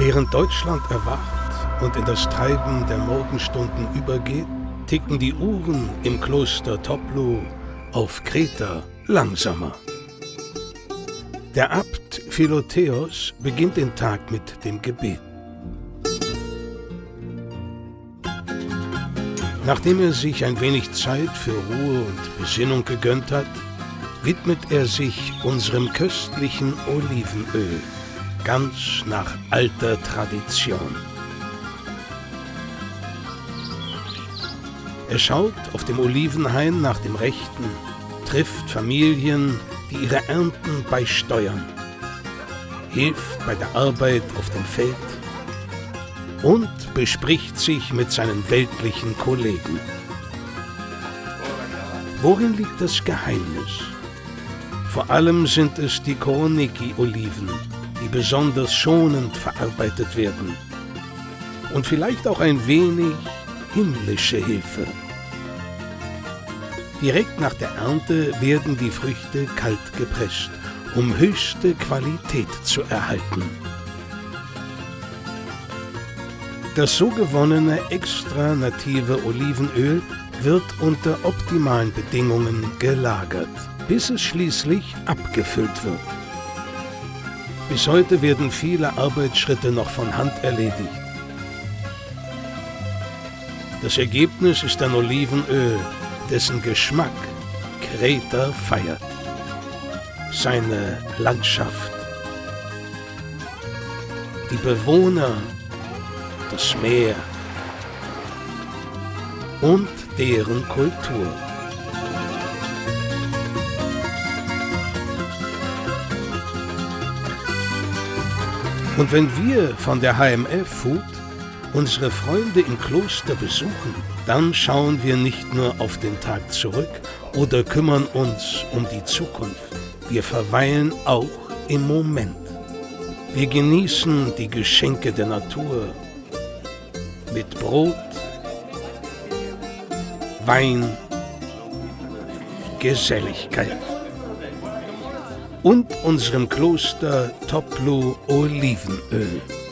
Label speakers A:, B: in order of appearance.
A: Während Deutschland erwacht und in das Treiben der Morgenstunden übergeht, ticken die Uhren im Kloster Toplu auf Kreta langsamer. Der Abt Philotheos beginnt den Tag mit dem Gebet. Nachdem er sich ein wenig Zeit für Ruhe und Besinnung gegönnt hat, widmet er sich unserem köstlichen Olivenöl, ganz nach alter Tradition. Er schaut auf dem Olivenhain nach dem Rechten, trifft Familien, die ihre Ernten beisteuern, hilft bei der Arbeit auf dem Feld und bespricht sich mit seinen weltlichen Kollegen. Worin liegt das Geheimnis? Vor allem sind es die Koroneiki-Oliven, die besonders schonend verarbeitet werden. Und vielleicht auch ein wenig himmlische Hilfe. Direkt nach der Ernte werden die Früchte kalt gepresst, um höchste Qualität zu erhalten. Das so gewonnene extra native Olivenöl wird unter optimalen Bedingungen gelagert, bis es schließlich abgefüllt wird. Bis heute werden viele Arbeitsschritte noch von Hand erledigt. Das Ergebnis ist ein Olivenöl, dessen Geschmack Kreta feiert. Seine Landschaft, die Bewohner, das Meer und deren Kultur. Und wenn wir von der HMF Food unsere Freunde im Kloster besuchen, dann schauen wir nicht nur auf den Tag zurück oder kümmern uns um die Zukunft. Wir verweilen auch im Moment. Wir genießen die Geschenke der Natur mit Brot, Wein, Geselligkeit und unserem Kloster Toplu Olivenöl.